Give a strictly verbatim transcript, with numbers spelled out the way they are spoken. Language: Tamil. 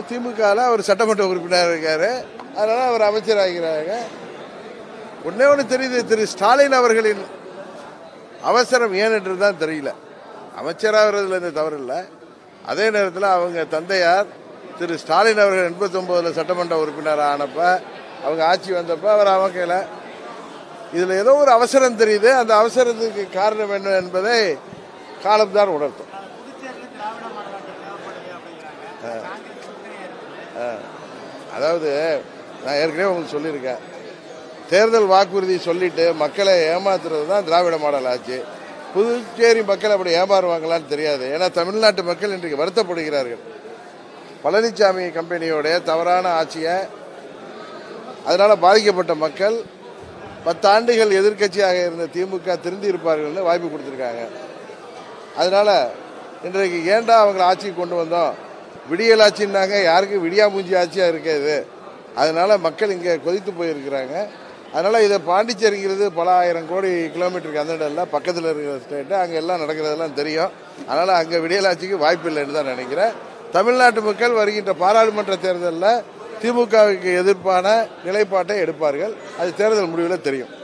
திமுகவில் அவர் சட்டமன்ற உறுப்பினர் இருக்காரு, அதனால அவர் அமைச்சராகிறாங்க. ஒன்னே ஒன்று தெரியுது, திரு ஸ்டாலின் அவர்களின் அவசரம் ஏன் என்று தான் தெரியல. அமைச்சராகிறதுல இந்த தவறு இல்லை. அதே நேரத்தில் அவங்க தந்தையார் திரு ஸ்டாலின் அவர்கள் எண்பத்தி ஒன்பதுல சட்டமன்ற உறுப்பினர் ஆனப்ப அவங்க ஆட்சி வந்தப்ப அவர் அமைக்கல. இதில் ஏதோ ஒரு அவசரம் தெரியுது. அந்த அவசரத்துக்கு காரணம் என்ன என்பதை காலம்தான் உணர்த்தும். அதாவது நான் ஏற்கனவே உங்களுக்கு சொல்லியிருக்கேன், தேர்தல் வாக்குறுதி சொல்லிட்டு மக்களை ஏமாத்துறது தான் திராவிட மாடல் ஆட்சி. புதுச்சேரி மக்கள் அப்படி ஏமாறுவாங்களான்னு தெரியாது. ஏன்னா தமிழ்நாட்டு மக்கள் இன்றைக்கு வருத்தப்படுகிறார்கள். பழனிசாமி கம்பெனியோடைய தவறான ஆட்சியை, அதனால் பாதிக்கப்பட்ட மக்கள் பத்தாண்டுகள் எதிர்கட்சியாக இருந்த திமுக திருந்தி இருப்பார்கள்னு வாய்ப்பு கொடுத்துருக்காங்க. அதனால் இன்றைக்கு ஏண்டா அவங்களை ஆட்சிக்கு கொண்டு வந்தோம், விடியல் ஆட்சின்னாங்க, யாருக்கு விடியா மூஞ்சி ஆட்சியாக இருக்காது. அதனால் மக்கள் இங்கே கொதித்து போயிருக்கிறாங்க. அதனால் இதை பாண்டிச்சேரிங்கிறது பல ஆயிரம் கோடி கிலோமீட்டருக்கு அந்த இடம்ல பக்கத்தில் இருக்கிற ஸ்டேட்டு, அங்கே எல்லாம் நடக்கிறதெல்லாம் தெரியும். அதனால் அங்கே விடியலாட்சிக்கு வாய்ப்பு இல்லைன்னு தான் நினைக்கிறேன். தமிழ்நாட்டு மக்கள் வருகின்ற பாராளுமன்ற தேர்தலில் திமுகவுக்கு எதிர்ப்பான நிலைப்பாட்டை எடுப்பார்கள். அது தேர்தல் முடிவில் தெரியும்.